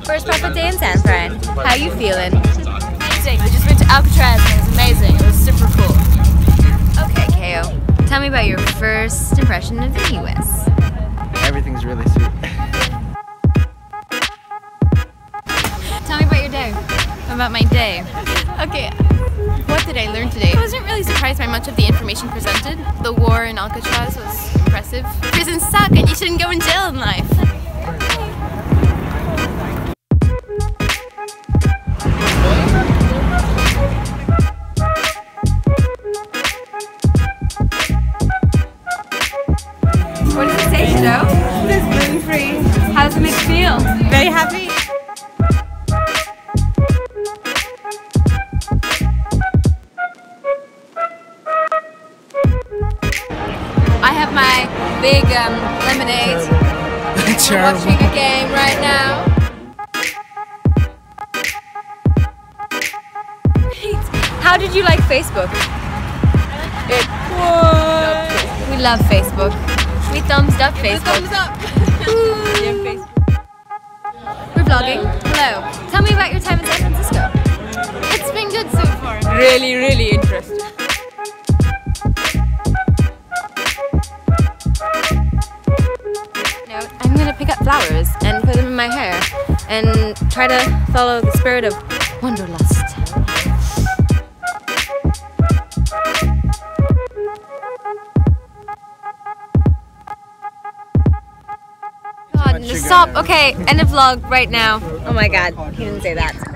First profit day in San Fran. How you feeling? Amazing. We just went to Alcatraz and it was amazing. It was super cool. Okay, Ko. Tell me about your first impression of the US. Everything's really sweet. Tell me about your day. About my day. Okay. What did I learn today? I wasn't really surprised by much of the information presented. The war in Alcatraz was impressive. Prisons suck and you shouldn't go in jail in life. What does it say, Joe? It's gluten-free. How does it make you feel? Very happy. I have my big lemonade. We're watching a game right now. How did you like Facebook? We love Facebook. We thumbs up Facebook. Thumbs up. We're vlogging. Hello. Tell me about your time in San Francisco. It's been good so far. Really, really interesting. I'm gonna pick up flowers and put them in my hair and try to follow the spirit of wanderlust. God, stop. Okay, end of vlog right now. Oh my God, he didn't say that.